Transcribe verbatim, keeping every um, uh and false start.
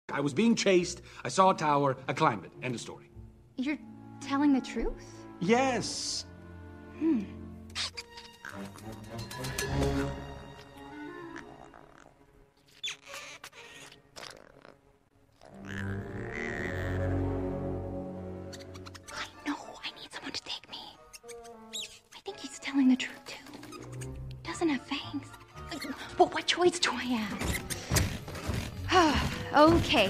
I was being chased. I saw a tower. I climbed it. End of story. You're telling the truth? Yes. Hmm. I know. I need someone to take me. I think he's telling the truth, too. Doesn't have fangs. But what choice do I have? Okay.